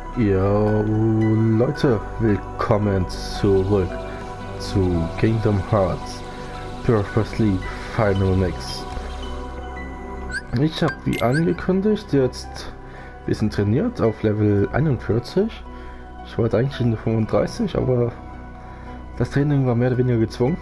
Ja, Leute, willkommen zurück zu Kingdom Hearts Purple Sleep Final Mix. Ich habe wie angekündigt jetzt ein bisschen trainiert auf Level 41. Ich wollte eigentlich in 35, aber das Training war mehr oder weniger gezwungen.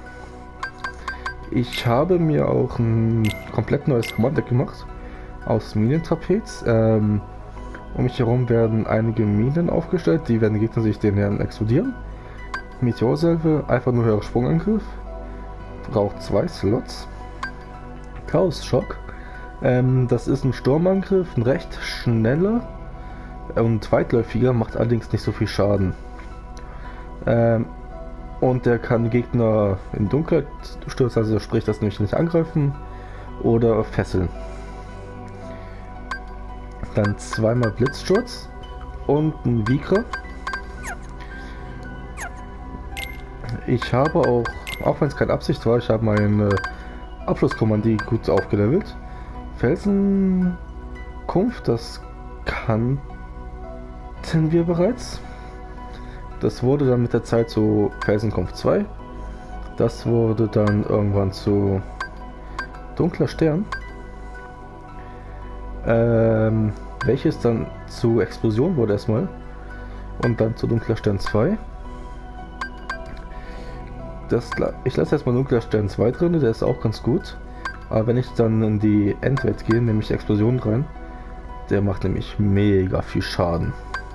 Ich habe mir auch ein komplett neues Command-Deck gemacht aus Minentrapez. Um mich herum werden einige Minen aufgestellt, die werden Gegner sich den Herren explodieren. Meteorsalve, einfach nur höherer Sprungangriff. Braucht 2 Slots. Chaos Schock. Das ist ein Sturmangriff, ein recht schneller und weitläufiger, macht allerdings nicht so viel Schaden. Und der kann Gegner in Dunkelheit stürzen, also sprich, das nämlich nicht angreifen oder fesseln. Dann zweimal Blitzsturz und ein Vigra. Ich habe auch wenn es keine Absicht war, ich habe meine Abschlusskommandie gut aufgelevelt. Felsenkunft, das kannten wir bereits. Das wurde dann mit der Zeit zu Felsenkunft 2. Das wurde dann irgendwann zu Dunkler Stern. Welches dann zu Explosion wurde erstmal und dann zu Dunkler Stern 2. Ich lasse erstmal Dunkler Stern 2 drin, der ist auch ganz gut. Aber wenn ich dann in die Endwelt gehe, nehme ich Explosion rein. Der macht nämlich mega viel Schaden.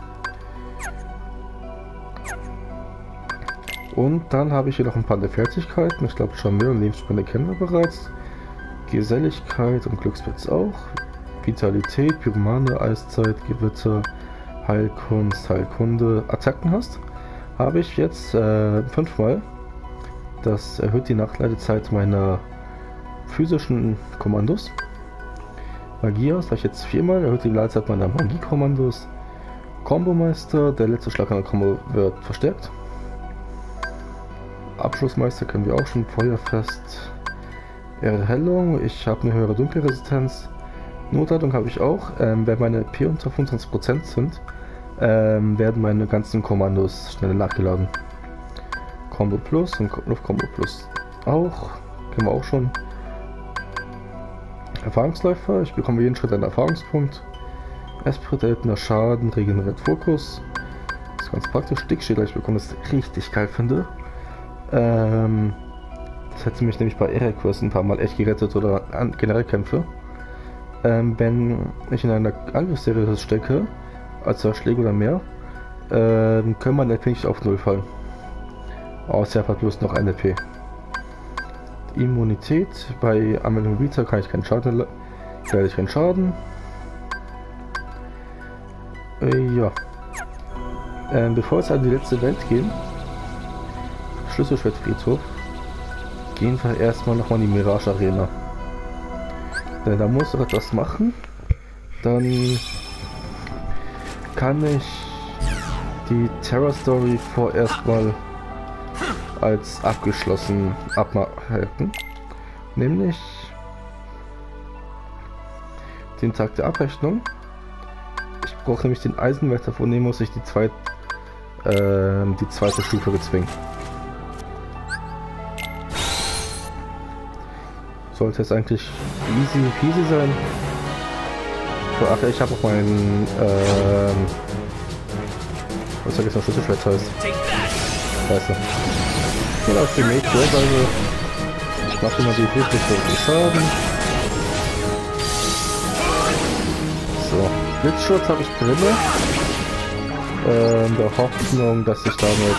Und dann habe ich hier noch ein paar der Fertigkeiten. Ich glaube, Charmeur und Lebensspanne kennen wir bereits. Geselligkeit und Glückspilz auch. Vitalität, Pyromane, Eiszeit, Gewitter, Heilkunst, Heilkunde, Attacken hast, habe ich jetzt 5-mal. Das erhöht die Nachladezeit meiner physischen Kommandos. Magie aus, habe ich jetzt 4-mal, erhöht die Ladezeit meiner Magie-Kommandos. Kombomeister, der letzte Schlag an der Kombo wird verstärkt. Abschlussmeister können wir auch schon, Feuerfest, Erhellung, ich habe eine höhere Dunkelresistenz. Notladung habe ich auch. Wenn meine P unter 25% sind, werden meine ganzen Kommandos schneller nachgeladen. Combo Plus und Luftcombo Plus auch. Kennen wir auch schon. Erfahrungsläufer. Ich bekomme jeden Schritt einen Erfahrungspunkt. Esprit erhaltener Schaden, regeneriert Fokus. Das ist ganz praktisch. Dickschädler, ich bekomme das richtig geil finde. Das hätte mich nämlich bei Erequest ein paar Mal echt gerettet oder generell Kämpfe. Wenn ich in einer Angriffsserie stecke, als 2 Schläge oder mehr, können meine LP nicht auf 0 fallen. Außer er hat bloß noch eine LP. Immunität, bei Anwendung Vita kann ich keinen Schaden, werde ich keinen Schaden. Ja. Bevor wir jetzt an die letzte Welt gehen, Schlüsselschwertfriedhof, gehen wir erstmal nochmal in die Mirage Arena. Denn da muss ich etwas machen. Dann kann ich die Terror Story vorerst mal als abgeschlossen abhalten. Nämlich den Tag der Abrechnung. Ich brauche nämlich den Eisenwärter, von dem muss ich die zweite Stufe bezwingen. Sollte es eigentlich easy peasy sein. Ach, ich habe auch meinen was sag ich noch, Schlüsselschwert heißt. Scheiße. Genau, auf die Meteorsalve. Ich mache immer die richtig Schaden. So, Blitzschutz habe ich drin. In der Hoffnung, dass ich damit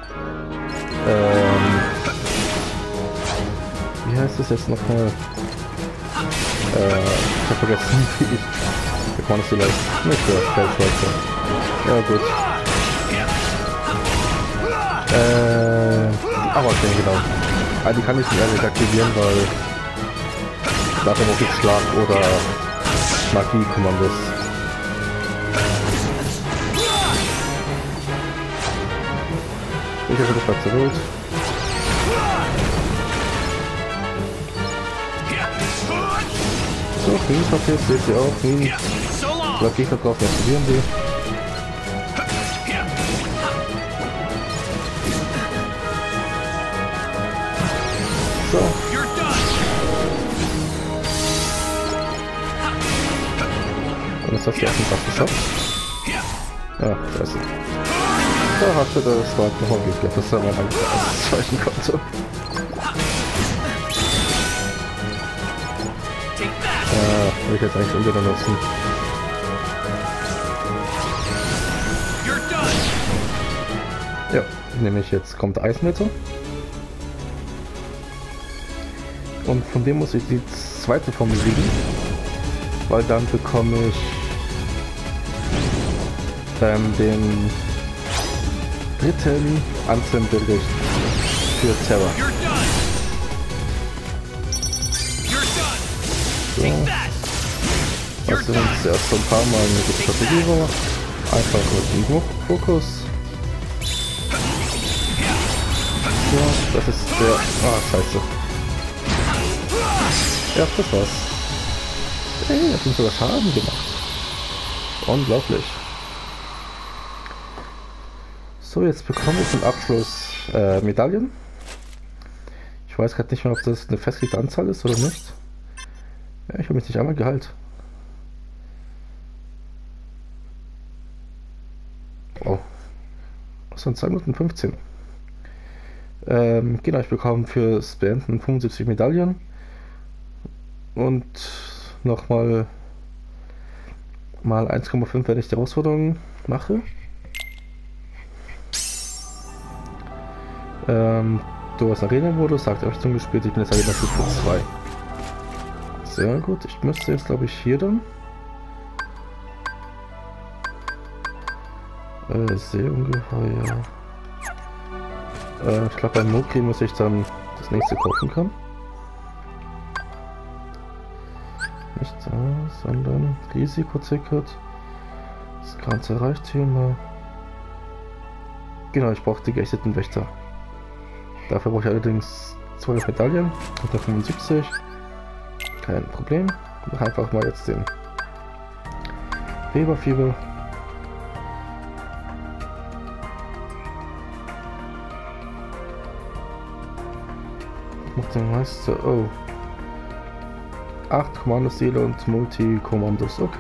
wie heißt es jetzt nochmal? Ich hab vergessen, wie kann man das vielleicht nicht für Feldschweizer. Ja gut. Aber okay, genau. Ah, die kann ich nicht ehrlich aktivieren, weil dafür muss ich Schlag oder Magie-Kommandos. Ich habe das mal zurück. So, Minenpapier seht ihr auch. Minen. Bleib Gegner drauf, aktivieren die. hast du erst was geschafft. Ja, da ist sie. Da hatte das Schwert nochmal geklärt, dass er mein Zeichen konnte. Ja, will ich jetzt eigentlich unter nutzen. Ja, nämlich jetzt kommt Eismeter. Und von dem muss ich die zweite Form besiegen. Weil dann bekomme ich den dritten Anzündbericht für Terra. So. Was uns erst so ein paar Mal mit der Strategie war. Einfach mit dem Fokus. So, das ist der... Ah, scheiße. Ja, das war's. Hey, das hat sogar Schaden gemacht. Unglaublich. So, jetzt bekomme ich zum Abschluss Medaillen. Ich weiß gerade nicht mehr, ob das eine festgelegte Anzahl ist oder nicht. Ja, ich habe mich nicht einmal geheilt. Oh. Das sind 2 Minuten 15. Genau, ich bekomme fürs Beenden 75 Medaillen. Und nochmal mal 1,5, wenn ich die Herausforderung mache. Du hast Arena-Modus, sagt Richtung gespielt, ich bin jetzt Arena Stufe 2. Sehr gut, ich müsste jetzt glaube ich hier dann. Seeungeheuer. Ich glaube beim Mokri muss ich dann das nächste kaufen können. Nicht das, sondern Risikoticket. Das ganze Reichtümer. Genau, ich brauche die geächteten Wächter. Dafür brauche ich allerdings 12 Medaillen und 75. Kein Problem. Mach einfach mal jetzt den Weberfieber. Macht den Meister. Oh. 8 Kommandoziele und Multi-Kommandos. Okay.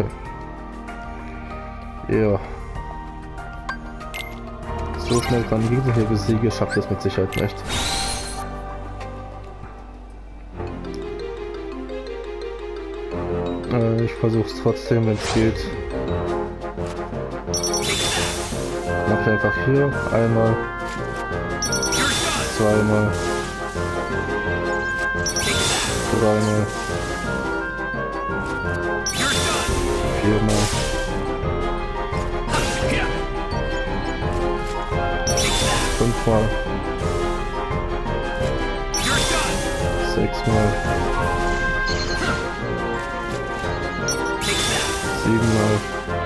Ja. So schnell kann ich Gegner hier besiege, schafft das mit Sicherheit nicht. Ich versuche es trotzdem, wenn es geht. Mach ich einfach hier einmal, zweimal, dreimal, viermal. Fünfmal, sechsmal, siebenmal,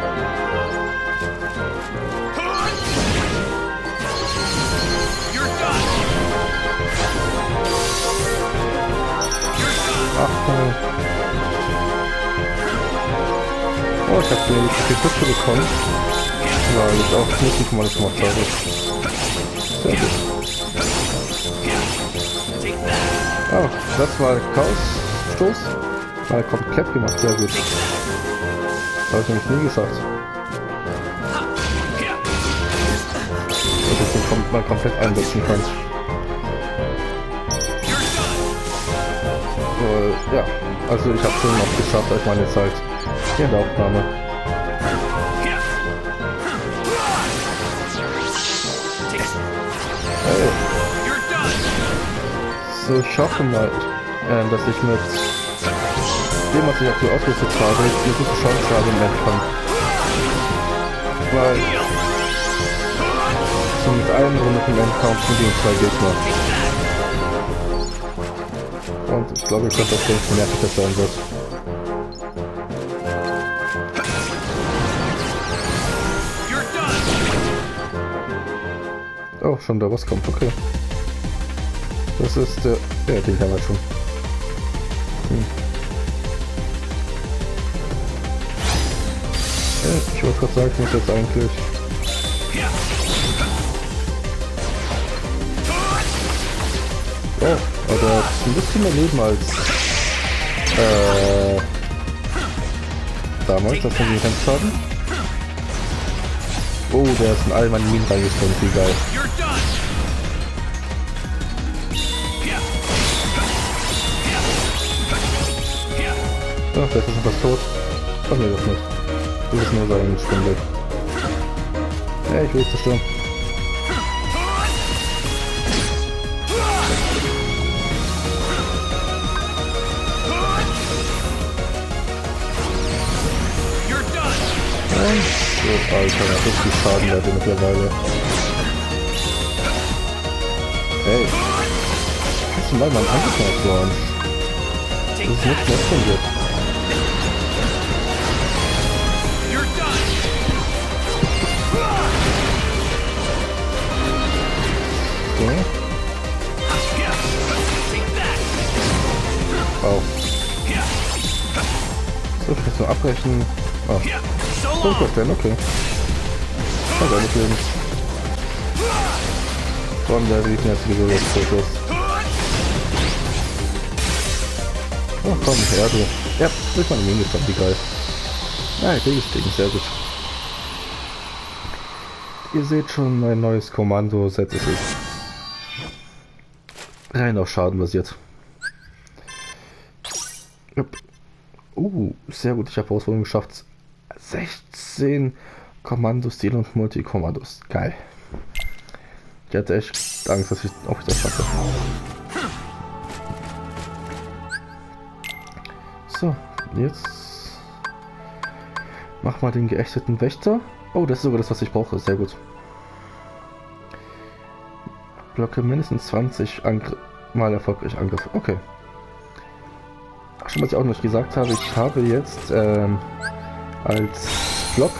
achtmal. Oh, ich habe nämlich die Puppe bekommen, weil ich auch nicht mal das gemacht habe. Sehr gut. Oh, das war Chaos-Stoß. Mal komplett gemacht, sehr gut. Habe ich nämlich nie geschafft. Dass ich den mal komplett einsetzen kann. Ja, also ich habe schon noch geschafft, als meine Zeit hier in der Aufnahme. Hey. So, ich hoffe mal, dass ich mit dem, was ich aktuell ausgerüstet habe, eine gute Chance habe im Endkampf. Weil so mit einem Runde im Endkampf sind die 2 Gegner. Und ich glaube, ihr könnt das denken, wie nervig das sein wird. Oh, schon da was kommt, okay. Das ist der... Ja, den haben wir schon. Ja, ich wollte gerade sagen, ich muss jetzt eigentlich... Oh, aber das ist ein bisschen mehr Leben als... damals, das von den Schaden. Oh, der ist in all meine Minen reingesprungen, wie geil. Ach, der ist jetzt fast tot. Ach nee, das nicht. Du bist nur sein Sprungbild. Hey, ich will dich zerstören. Oh, Alter, das ist viel Schaden bei dir mittlerweile. Hey, kannst du mal meinen Angriff waren? Das ist nicht schlecht von dir. Okay. Wow. So, ich muss nur abbrechen. Ah. So, verstehen, okay. Also nicht leben. Vor allem der Gegner jetzt wieder jetzt Fotos. Oh komm, ja du. Ja, durch meine Mine gekommen, wie geil. Ja, ich kriege gestiegen, sehr gut. Ihr seht schon, mein neues Kommando-Set ist es. Rein auf Schaden basiert. Jupp. Sehr gut, ich habe Herausforderung geschafft. 16 Kommandostil und Multikommandos. Geil. Ich hatte echt Angst, dass ich auch das schaffe. So, jetzt mach mal den geächteten Wächter. Oh, das ist sogar das, was ich brauche. Sehr gut. Blocke mindestens 20 Mal erfolgreich Angriff. Okay. Ach, schon, was ich auch noch nicht gesagt habe, ich habe jetzt als Block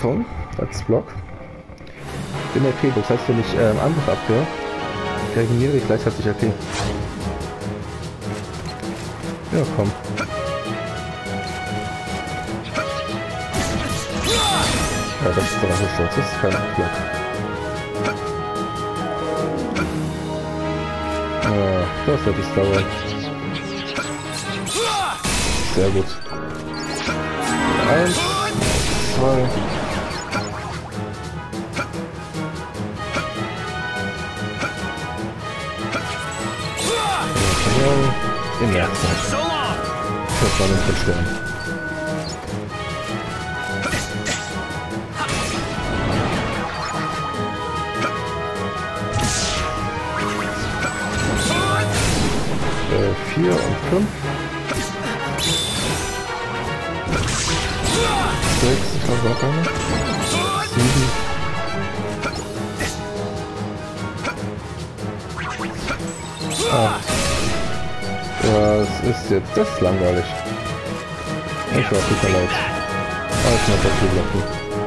den RP, das heißt, wenn ich Angriff abwehr, regeneriere ich gleichzeitig RP. Ja, komm. Ja, das ist der Rassensturz, das ist kein Block. Ja, das wird es dauern. Sehr gut. 1, 2. In der Zeit. Das war ein Zerstören. Vier und 5. 6, ich habe auch keine. 7. Ja, es ist jetzt, das ist langweilig. Ich war super leid. Aber ich muss dafür blocken.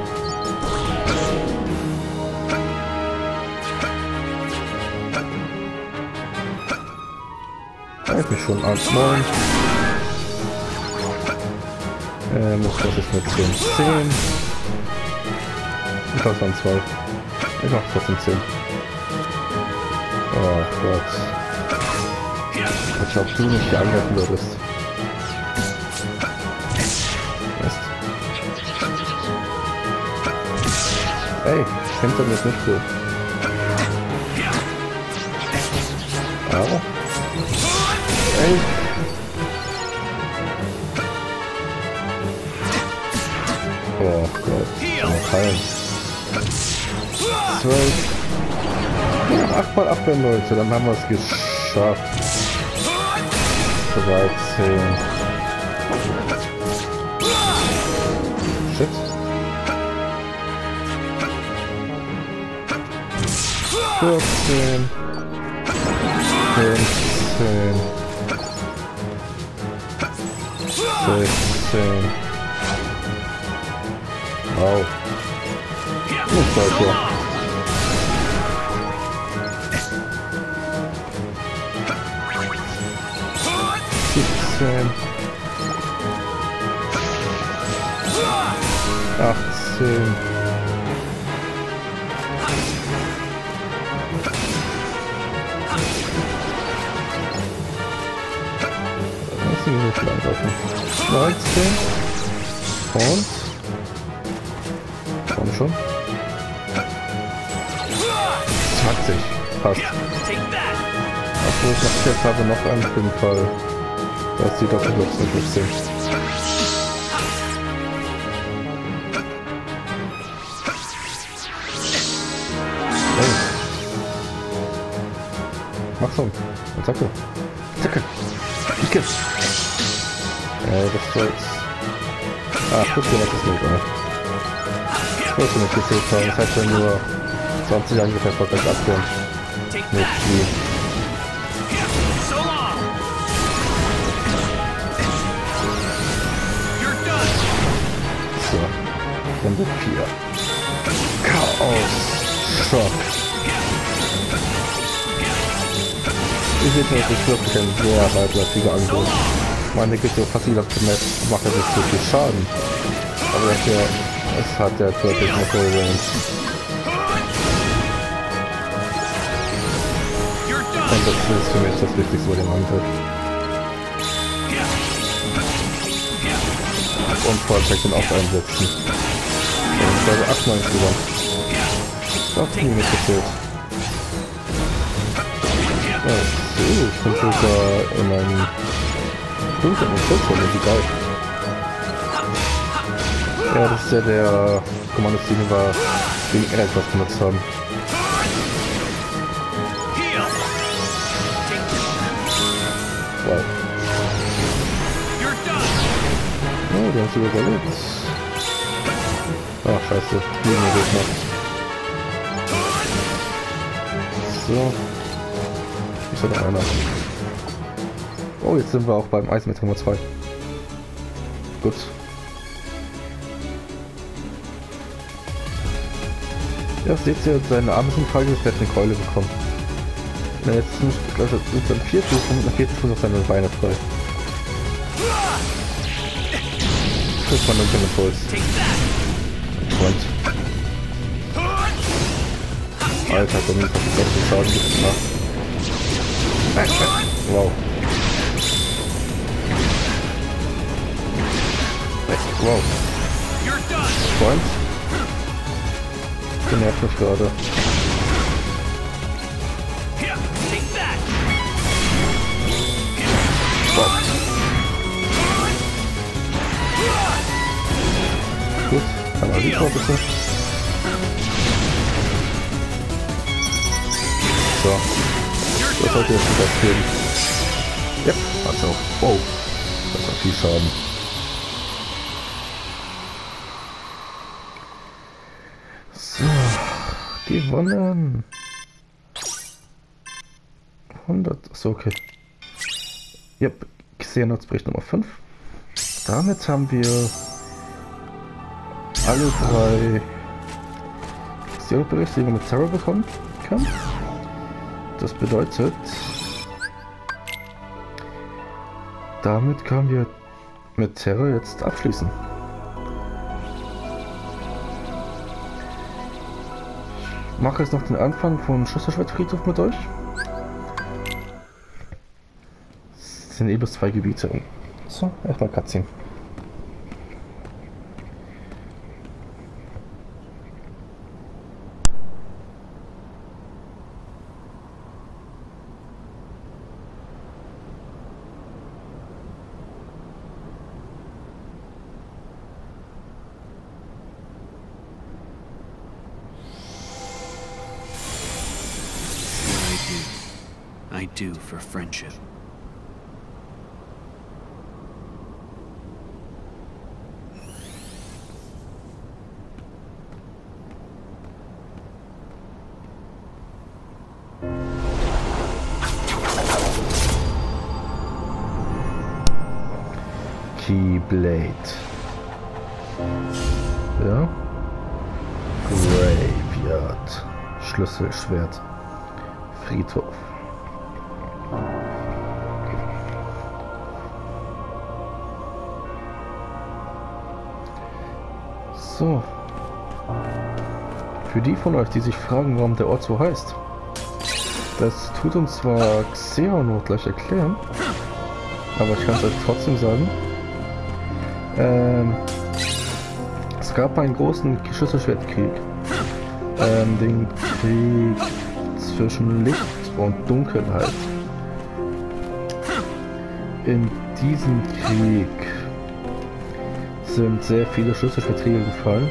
Da ist mich schon als 9. Das ist mit 10. Ich mach dann 2. Ich mach trotzdem 10. Oh Gott. Als ob du nicht hier angreifen würdest. Mist. Ey, ich finde das nicht gut. Aber. Ey. Oh Gott. Noch heilen. 12. 8 mal 8 bei 19, dann haben wir es geschafft. 13. Shit. 14. 15. 16. Wow. Nicht weiter. 17. 18. 19 und Komm schon. 20. Passt. Obwohl ich noch jetzt habe, noch einen für den Fall. Da ist die Doppelbox nicht 15. Hey. Mach so. Attacke. Attacke. Icke. Das war jetzt... Ah, guck dir, was das nicht, oder? Ich wollte nicht gezählt haben. Das hat ja nur 20 Angriffe erfolgreich abwehren. Nicht viel. So. Runde 4. Chaos. Schock. Ich sehe, das ist wirklich ein sehr weitläufiger Angriff. Meine Güte, fast jeder macht nicht so viel Schaden. Aber es hat ja wirklich noch so Range. Und das ist für mich das Wichtigste bei dem Angriff. Und Vollcheck den auch einsetzen. Und ich glaube 8 Mal insgesamt. Das hat mir nicht gefehlt. Ich bin sogar in einem dunklen und Schutzrolle, wie geil. Ja, das ist ja der Kommandostil, den wir gegen etwas benutzt haben. Wow. Oh, die haben es überlebt. Ach, scheiße. Hier noch. So. Ist ja noch einer. Oh, jetzt sind wir auch beim Eis mit Nummer 2. Gut. Ja, seht ihr, seine Arme sind frei, der hat eine Keule bekommen. Na, jetzt sind dann 4 Stufen und nach 4 Stufen auf seine Beine frei. Das ist mal nur keine Puls. Freund. Alter, komm, jetzt hat es doch den Schaden gemacht. Wow. Wow. Freund. Der nervt mich gerade. Wow. Gut, kann man die bitte. So. Das sollte jetzt wieder geben. Ja, hat's auch. Wow. Das hat viel Schaden. So. Gewonnen. 100. So, okay. Yep. Xehanort-Bericht Nummer 5. Damit haben wir alle 3 Xehanort-Berichte, die wir mit Terror bekommen können. Das bedeutet, damit können wir mit Terror jetzt abschließen. Ich mache jetzt noch den Anfang von Schlüsselschwertfriedhof mit euch. Das sind bis 2 Gebiete. So, erstmal Cutscene. I do for friendship. Keyblade. Ja. Graveyard. Schlüsselschwert. Friedhof. So. Für die von euch, die sich fragen, warum der Ort so heißt. Das tut uns zwar Xehanort gleich erklären, aber ich kann es euch trotzdem sagen. Es Es gab einen großen Schlüsselschwertkrieg. Den Krieg zwischen Licht und Dunkelheit. In diesem Krieg sind sehr viele Schlüsselschwertträger gefallen.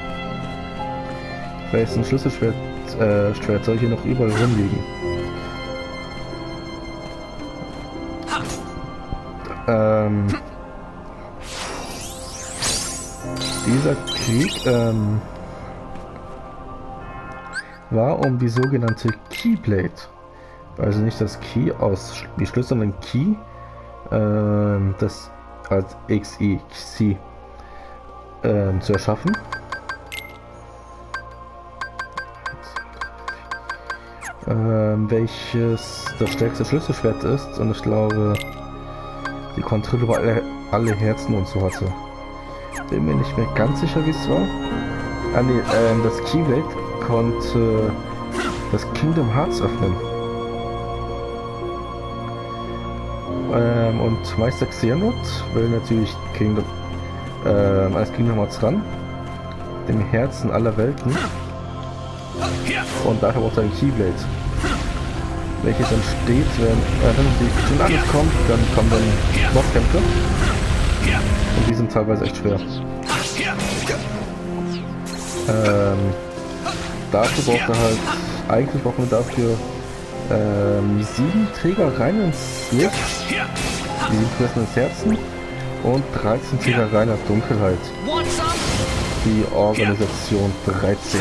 Welchen Schlüsselschwert soll hier noch überall rumliegen? Dieser Krieg war um die sogenannte Keyblade, also nicht das Key aus wie Schlüssel, sondern Key, das als XI zu erschaffen. Welches das stärkste Schlüsselschwert ist, und ich glaube die Kontrolle über alle Herzen und so hatte. Bin mir nicht mehr ganz sicher, wie es war. Ah nee, das Keyblade konnte das Kingdom Hearts öffnen. Und Meister Xehanort will natürlich als Kingdom Hearts ran, dem Herzen aller Welten, und dafür braucht er ein Keyblade, welches entsteht, wenn die schon alles kommt, dann kommen dann Bosskämpfe, und die sind teilweise echt schwer. Dafür braucht er halt, eigentlich braucht man dafür 7 Träger rein ins Licht, 7 Fressen ins Herzen und 13 Träger rein nach Dunkelheit. Die Organisation 13.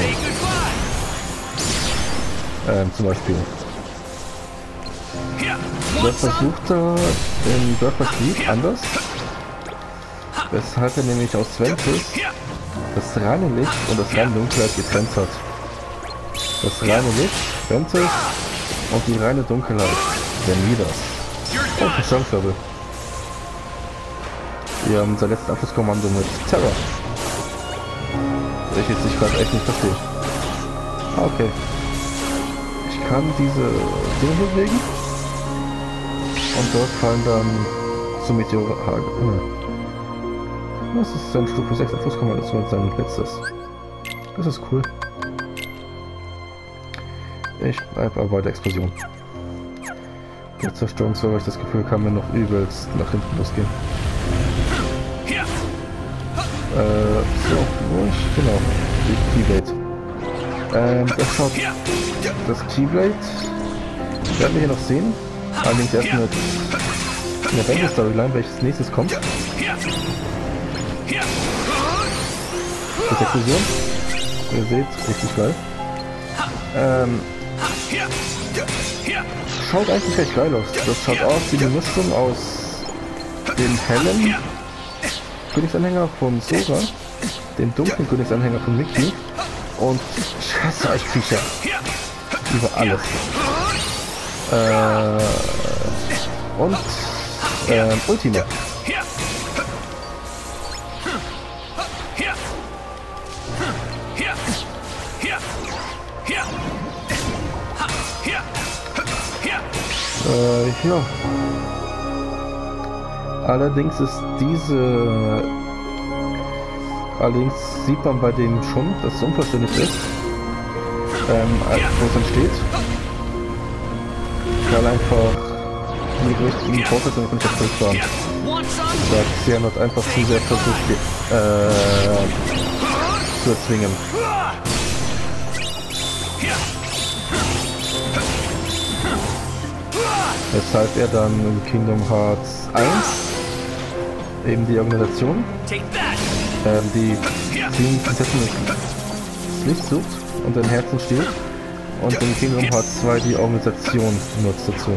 Zum Beispiel. Das versucht er in Birth by Sleep anders, weshalb er nämlich aus Ventus das reine Licht und das reine Dunkelheit getrennt hat. Das reine Licht, Ventus, und die reine Dunkelheit, der Midas. Und Verstandskörbe. Wir haben unser letztes Abschlusskommando mit Terror. Ich jetzt nicht gerade echt nicht verstehe. Okay. Ich kann diese Dinge bewegen. Und dort fallen dann so Meteorhagel. Das ist ein Stufe 6 Abschlusskommando, das wird sein letztes. Das ist cool. Ich bleibe aber bei der Explosion. Der Zerstörungsfeuer, weil ich das Gefühl, kann mir noch übelst nach hinten losgehen. So, wo ich, genau, die Keyblade. Das Keyblade werden wir hier noch sehen. Allerdings erst mit der Battle Storyline, welches nächstes kommt. Das Explosion. Ihr seht, richtig geil. Schaut eigentlich recht geil aus. Das schaut aus wie die Mischung aus dem hellen Königsanhänger von Sora, dem dunklen Königsanhänger von Mickey und scheiße Eichviecher. Über alles. Und Ultima. Ja. Allerdings sieht man bei denen schon, dass es unvollständig ist, wo es entsteht. Weil einfach die richtigen Voraussetzungen nicht erfüllt waren. Da Xehanort einfach zu sehr versucht zu erzwingen. Weshalb er dann in Kingdom Hearts 1 eben die Organisation, die 7 Prinzessinnen das Licht sucht und sein Herzen stiehlt, und in Kingdom Hearts 2 die Organisation nutzt dazu.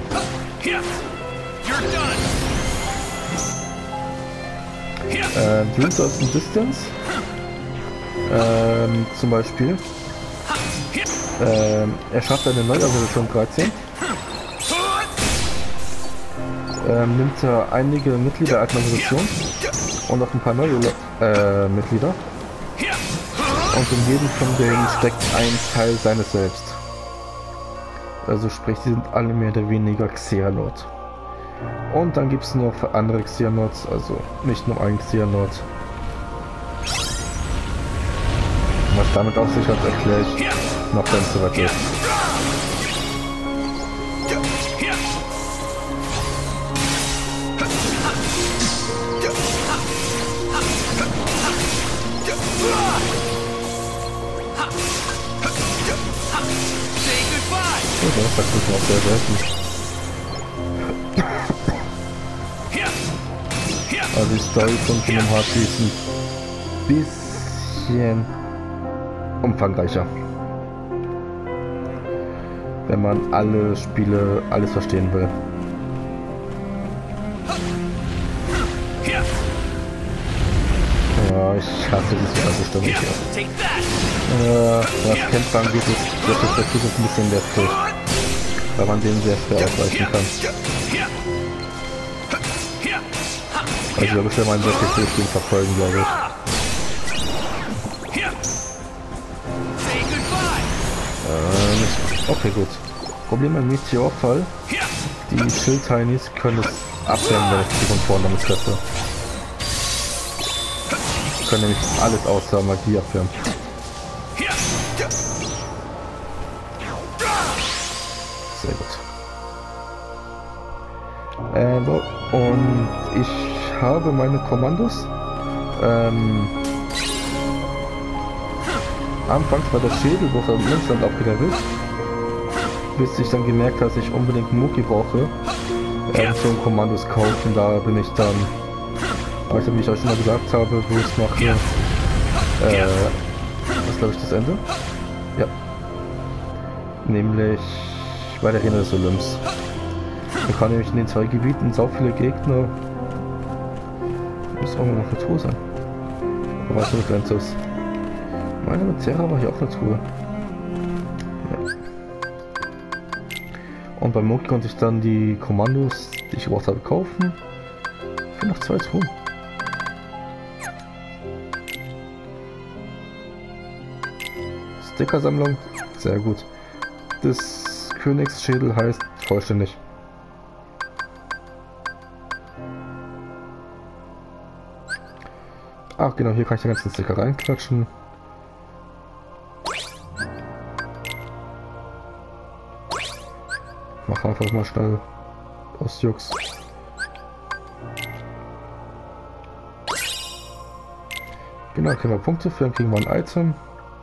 Dreams of the Distance zum Beispiel, er schafft eine neue Organisation 13. Nimmt er einige Mitglieder der alten Organisation und noch ein paar neue Mitglieder. Und in jedem von denen steckt ein Teil seines Selbst. Also sprich, die sind alle mehr oder weniger Xehanort. Und dann gibt es noch andere Xehanorts, also nicht nur einen Xehanort. Damit auch sicher erkläre ich noch, wenn es soweit ist. Okay, das ist auch sehr selten. Also die Story von Kingdom Hearts ist ein bisschen umfangreicher. Wenn man alle Spiele, alles verstehen will. Ja, ich hasse diese ganze Stimme hier. Was Kämpfe angeht, ist der Perspektive ein bisschen lästig, weil man den sehr schwer ausweichen kann. Also ich glaube, ich werde meinen wirklich den verfolgen, glaube ich. Okay, gut. Problem beim Meteorfall. Die Schild-Tinies können es abwehren, wenn ich die von vorne damit treffe. Die können nämlich alles außer Magie abwehren. Sehr gut. Und ich habe meine Kommandos. Anfangs war der Schädel durch den Münzland aufgelevelt, bis ich dann gemerkt habe, dass ich unbedingt Muki brauche, zum Kommandos kaufen. Da bin ich dann, also wie ich euch schon mal gesagt habe, wo ich mache, das ist glaube ich das Ende, ja, nämlich bei der Arena des Olymps. Da kann nämlich in den zwei Gebieten so viele Gegner, muss auch noch eine Truhe sein, aber was so begrenzt ist. Meine mit Terra war hier auch eine Truhe. Ja. Und beim Muki konnte ich dann die Kommandos, die ich gebraucht habe, kaufen. Für noch 2 Truhen. Stickersammlung, sehr gut. Das Königsschädel heißt vollständig. Ach genau, hier kann ich den ganzen Sticker reinklatschen. Mach einfach mal schnell aus Jux. Genau, kriegen wir Punkte für, dann kriegen wir ein Item.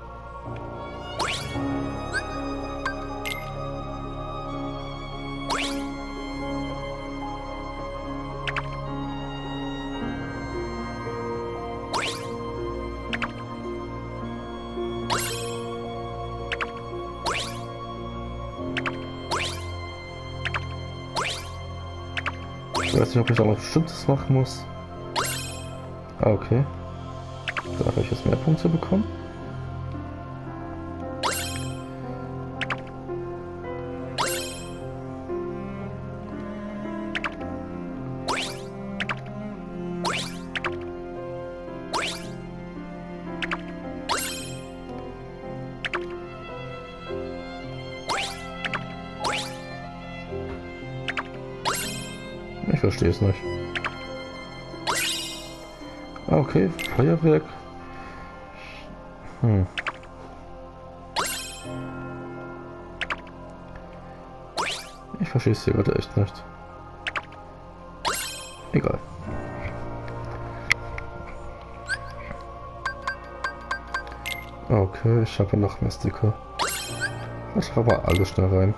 Ich weiß nicht, ob ich auch noch Bestimmtes machen muss. Ah, okay. Da habe ich jetzt mehr Punkte bekommen. Ich verstehe es nicht. Okay, Feuerwerk. Ich verstehe es hier gerade echt nicht. Egal. Okay, ich habe noch mehr Sticker. Ich habe aber alles schnell rein.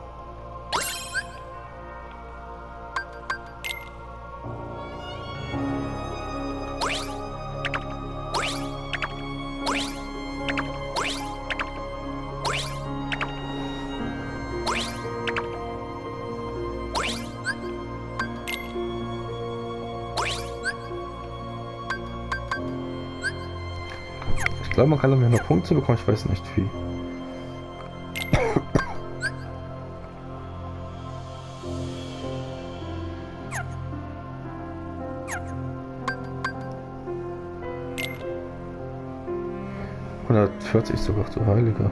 Ich glaube, man kann dann noch Punkte bekommen, ich weiß nicht wie. ...140 sogar, du Heiliger.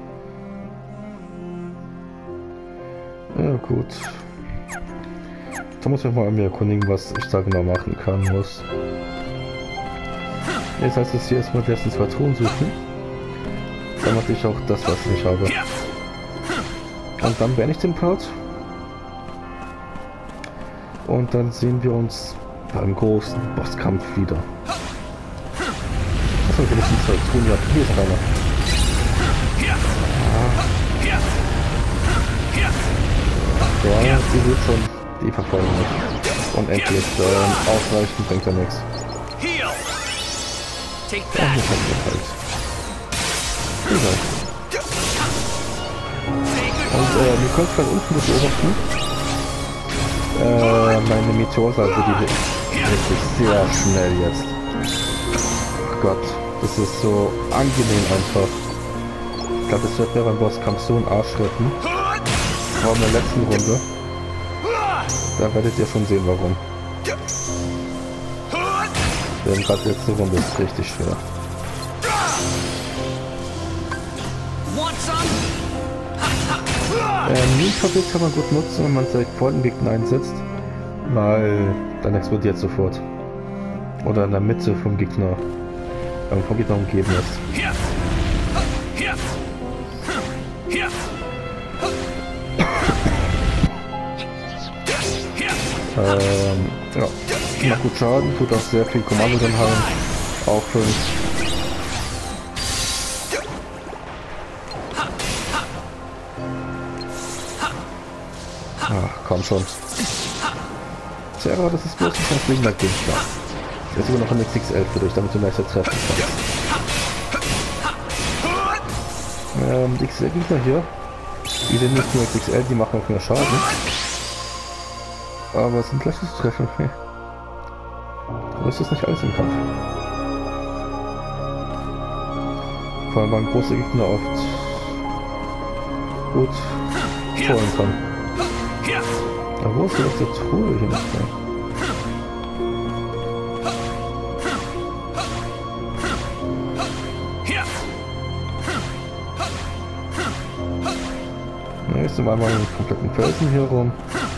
Ja gut. Da muss ich mal mir erkundigen, was ich da genau machen kann muss. Jetzt heißt es hier erstmal die ersten 2 Truhen suchen. dann hatte ich auch das, was ich habe. Und dann beende ich den Part. Und dann sehen wir uns beim großen Bosskampf wieder. Was soll ich denn jetzt tun? Ja, hier ist einer. Ja, sie wird schon, die verfolgen mich. Unendlich, ausreichen bringt ja nichts. Und jetzt haben wir halt. Egal. Und ihr könnt von unten beobachten. Meine Meteora, also die wirklich sehr schnell jetzt. Oh Gott, das ist so angenehm einfach. Ich glaube, das wird mir beim Bosskampf so einen Arsch retten. Aber in der letzten Runde. Da werdet ihr schon sehen, warum. Denn gerade die letzte Runde ist richtig schwer. Ninja-Verbit kann man gut nutzen, wenn man direkt vor den Gegner einsetzt, weil dann explodiert sofort. Oder in der Mitte vom Gegner umgeben ist. Ja, macht gut Schaden, tut auch sehr viel Kommando dann haben. Auffüllen. Ach, komm schon. Terra, das ist bloß ein fliegender Gegner. Jetzt sogar noch ein XXL für dich, damit du leichter treffen kannst. Die XXL-Gegner hier, die sind nicht nur XXL, die machen auch mehr Schaden. Aber es sind leicht zu treffen. Aber es ist nicht alles im Kampf. Vor allem, weil ein großer Gegner oft gut trollen kann. Aber wo ist denn jetzt der Truhe hier nicht mehr? Na, jetzt sind wir einmal einen kompletten Felsen hier rum.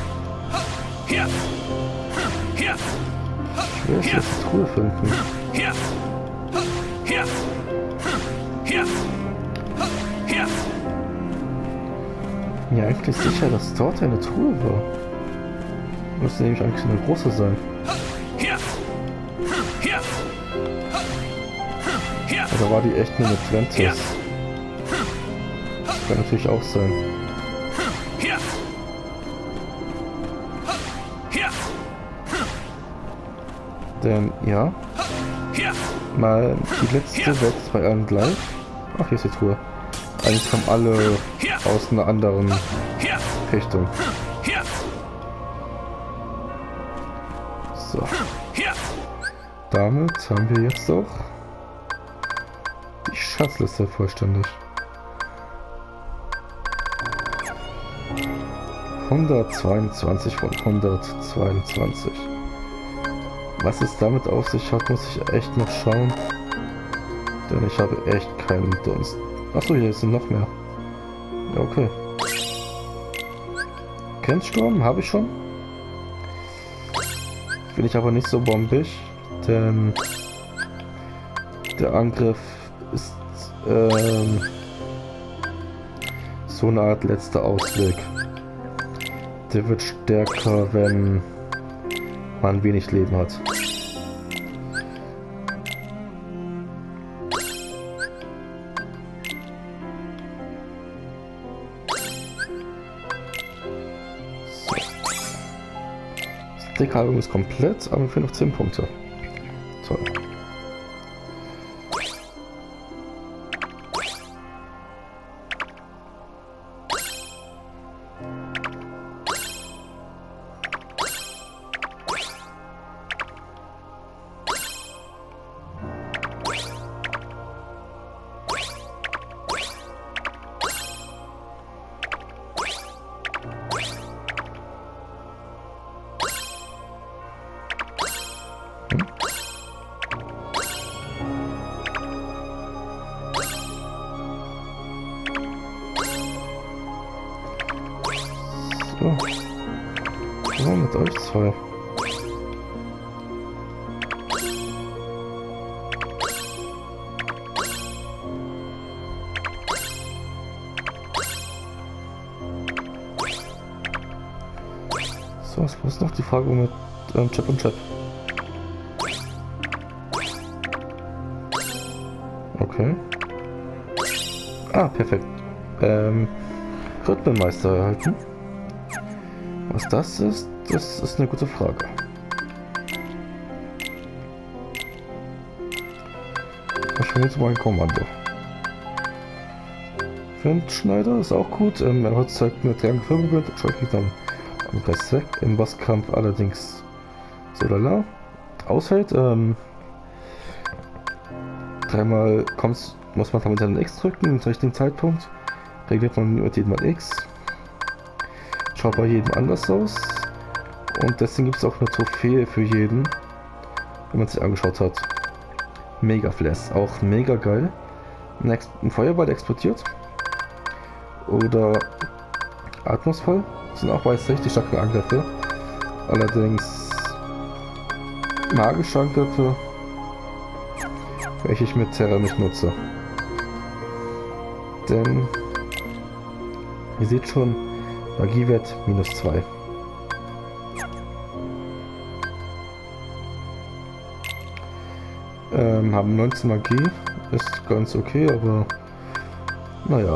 Ich will jetzt die Truhe finden. Ja, eigentlich sicher, dass dort eine Truhe war. Müsste nämlich eigentlich eine große sein. Oder war die echt nur mit Ventus? Das kann natürlich auch sein. Denn, ja. Mal die letzte Welt bei allen gleich. Ach, hier ist die Truhe. Eigentlich kommen alle aus einer anderen Richtung. So. Damit haben wir jetzt auch die Schatzliste vollständig. 122 von 122. Was es damit auf sich hat, muss ich echt noch schauen. Denn ich habe echt keinen Dunst. Achso, hier sind noch mehr. Okay. Grenzsturm habe ich schon. Finde ich aber nicht so bombig, denn der Angriff ist so eine Art letzter Ausweg. Der wird stärker, wenn man wenig Leben hat. Die Kabel ist komplett, aber für noch 10 Punkte. Toll. So. So, mit euch zwei. Was ist noch die Frage mit Chip und Chap? Okay. Ah, perfekt. Rhythmenmeister erhalten. Was das ist eine gute Frage. Ich vermute mal ein Kommando. Windschneider ist auch gut. Er hat halt eine Triangelfirma gewinnt. Schau ich dann am Rest weg. Im Bosskampf allerdings so lala. Aushält. Dreimal muss man damit einen X drücken im richtigen Zeitpunkt. Reagiert man mit jedem Mal X. Schaut bei jedem anders aus. Und deswegen gibt es auch eine Trophäe für jeden, wenn man sich angeschaut hat. Mega Flash, auch mega geil. Ein Feuerball explodiert. Oder Atmosfall. Sind auch beides richtig starke Angriffe. Allerdings magische Angriffe, welche ich mit Terra nicht nutze. Denn ihr seht schon, Magiewert -2. Haben 19 Magie, ist ganz okay, aber naja.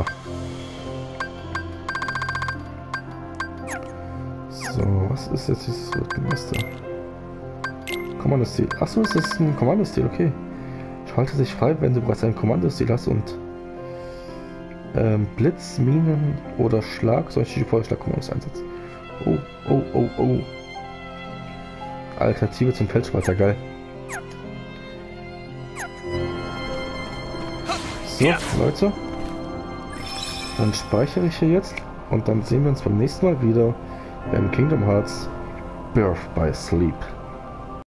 So, was ist jetzt dieses Rhythmenmeister? Kommandostil. Achso, es ist ein Kommandostil, okay. Schalte sich frei, wenn du bereits einen Kommandostil hast und Blitz, Minen oder Schlag solche Feuerschlagkommandos einsetzt. Oh, oh, oh, oh. Alternative zum Feldspalter, geil. So, Leute. Dann speichere ich hier jetzt und dann sehen wir uns beim nächsten Mal wieder beim Kingdom Hearts Birth by Sleep.